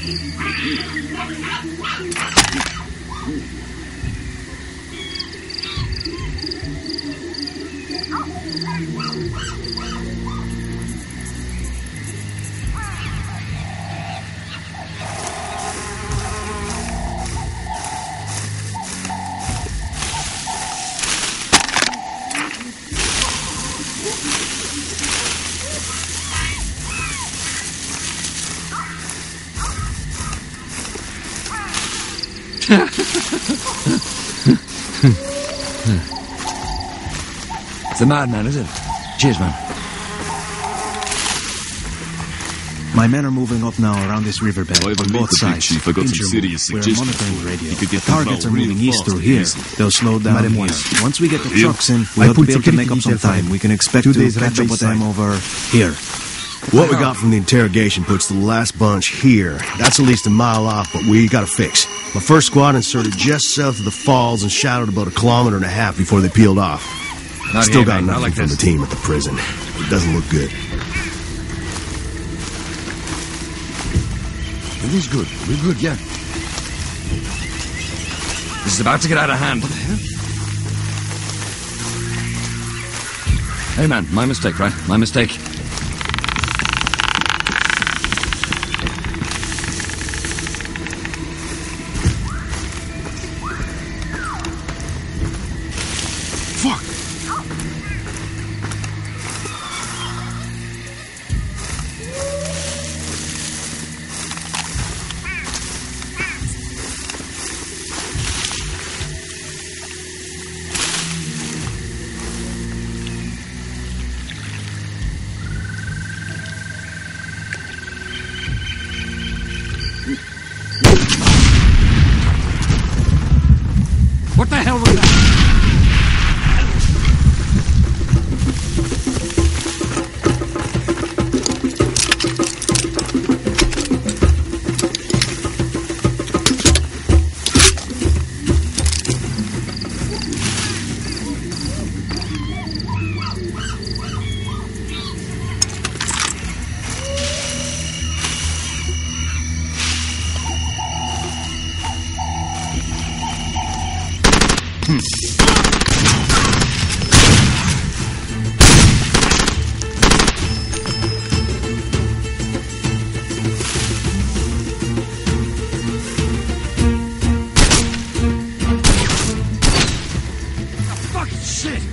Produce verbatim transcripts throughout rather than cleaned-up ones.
It's the madman, is it? Cheers, man. My men are moving up now around this riverbed on both sides. Chief, I got some serious We're suggestions. monitoring the radio. You could get The targets are moving east through here. They'll slow down here. Once we get the trucks in, we'll be able to make up some time. We can expect to catch up with them over here. What we got from the interrogation puts the last bunch here. That's at least a mile off, but we gotta fix. My first squad inserted just south of the falls and shadowed about a kilometer and a half before they peeled off. Not Still here, got mate. nothing Not like from this. the team at the prison. It doesn't look good. It is good. We're good, yeah. This is about to get out of hand. What the hell? Hey, man, my mistake, right? My mistake. Fuck! What the hell was that? Fucking shit!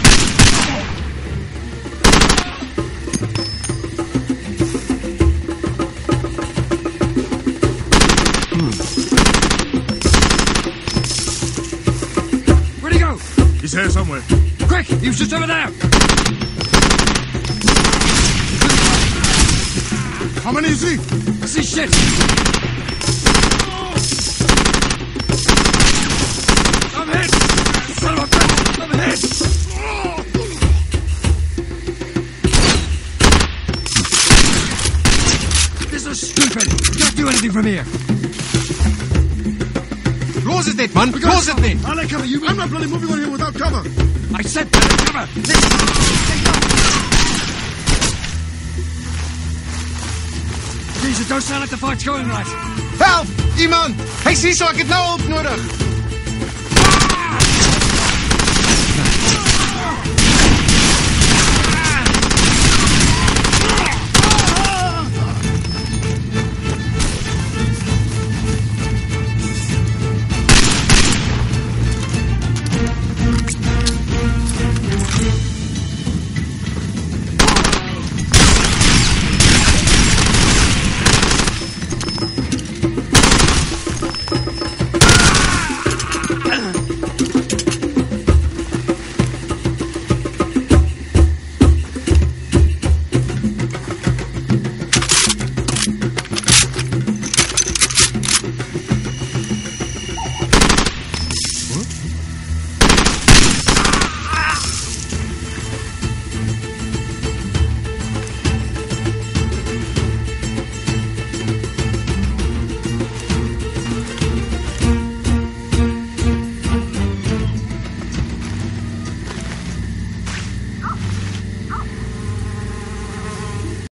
Where'd he go? He's here somewhere. Quick! He was just over there! How many is he? I see shit! I'm hit! Son of a bitch! I'm hit! This is stupid! Can't do anything from here! Close it, then, man. Close it, then. I'll cover you. I'm not bloody moving on here without cover. I said better cover! Jesus, don't sound like the fight's going right! Help! Iemand! Hij ziet zo, ik het nou op nodig.